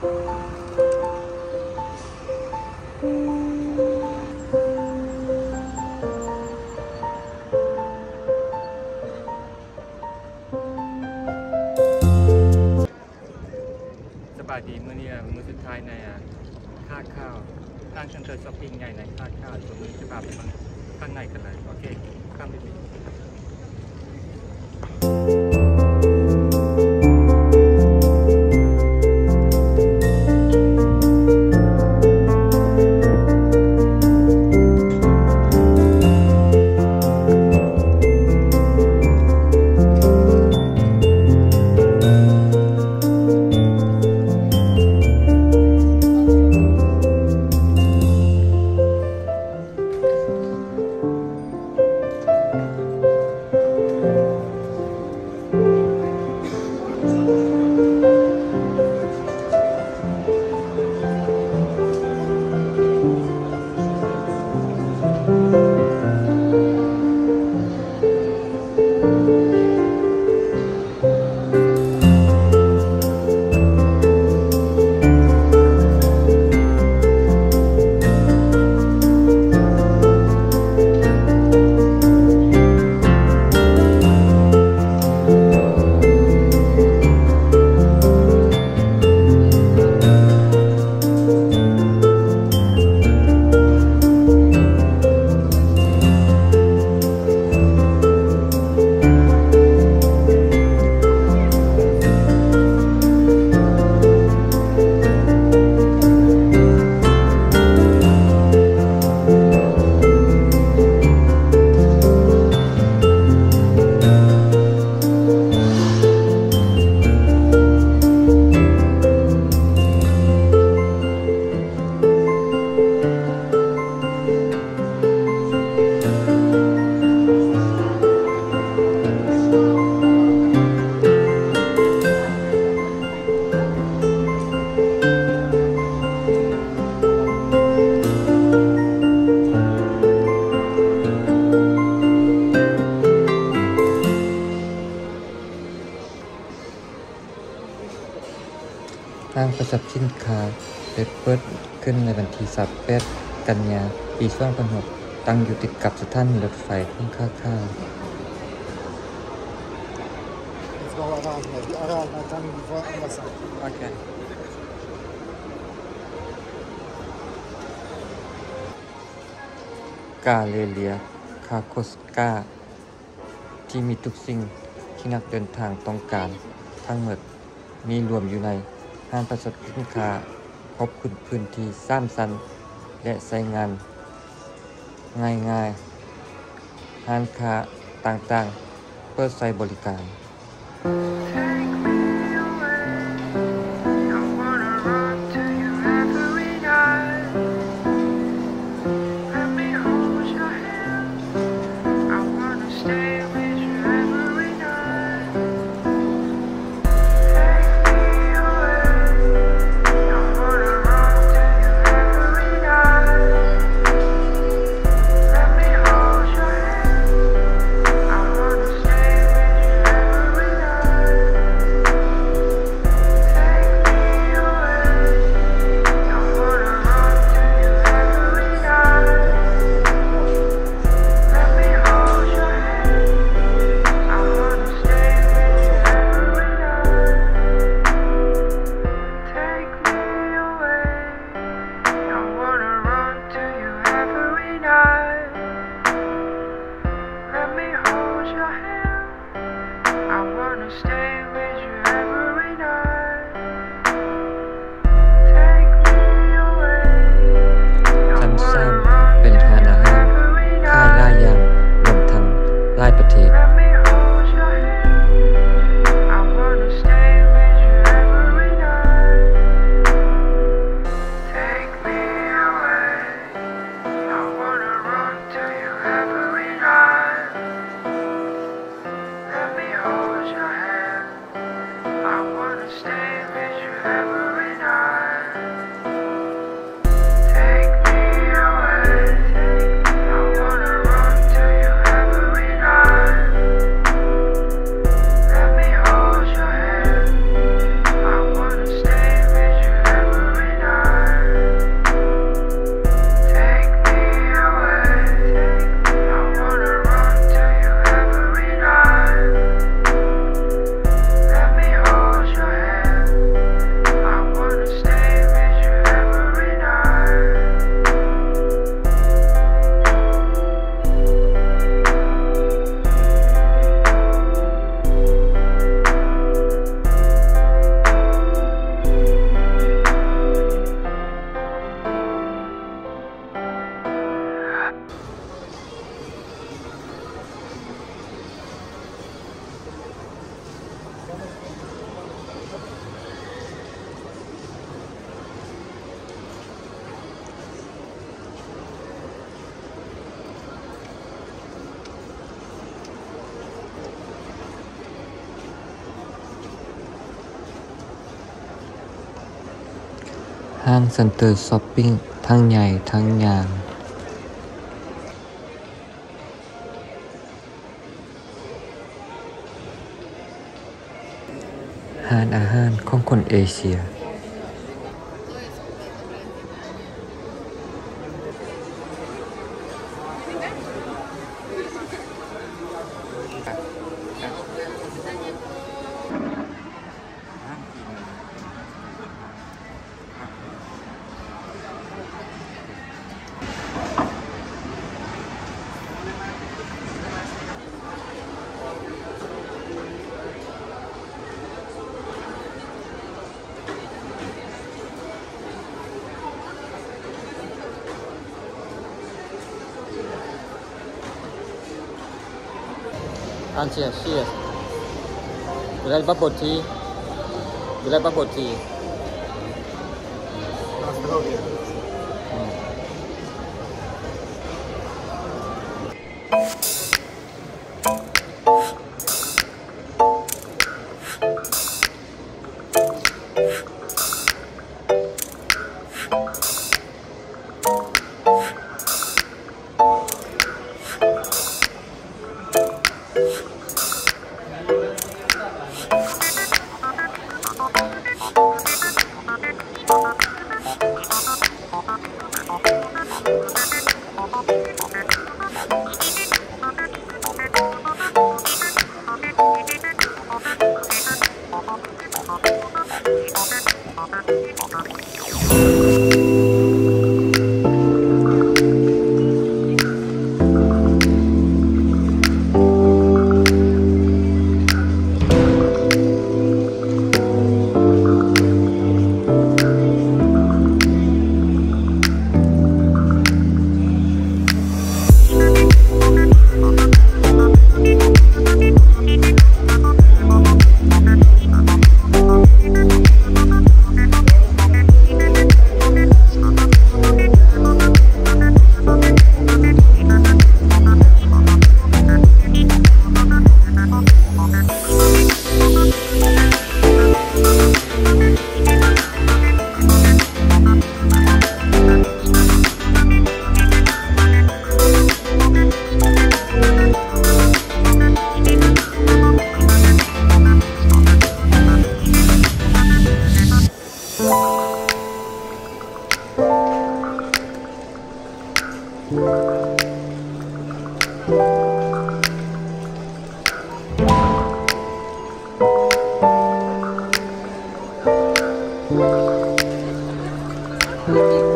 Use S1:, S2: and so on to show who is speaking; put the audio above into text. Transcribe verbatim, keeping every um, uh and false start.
S1: สบายดีเมื่อนี้มือสุดท้ายในค่าข้าวห้างเซ็นเตอร์ช้อปปิ้งใหญ่ในค่าข้าวตัวมือจะพาไปข้างในกันเลยโอเคข้ามไปดีห้างประจับสินค้าเปิดขึ้นในวันที่สามสิบแปดกันยายนปีสองพันหกตั้งอยู่ติดกับสถานีรถไฟทุ่งค่าข้าวกาเลเลียคาโคสกาที่มีทุกสิ่งที่นักเดินทางต้องการทั้งหมดมีรวมอยู่ในห้างประจับสินค้าครบคุณพื้นที่สร้างสรรค์และใช้งานง่ายๆห้างค้าต่างๆเปิดใช้บริการห้างเซ็นเตอร์ช้อปปิ้งทั้งใหญ่ทั้งยาวร้านอาหารของคนเอเชียอันเชียเชียอยู่ไรบับบทีอยู่ไรบับบที
S2: Thank you.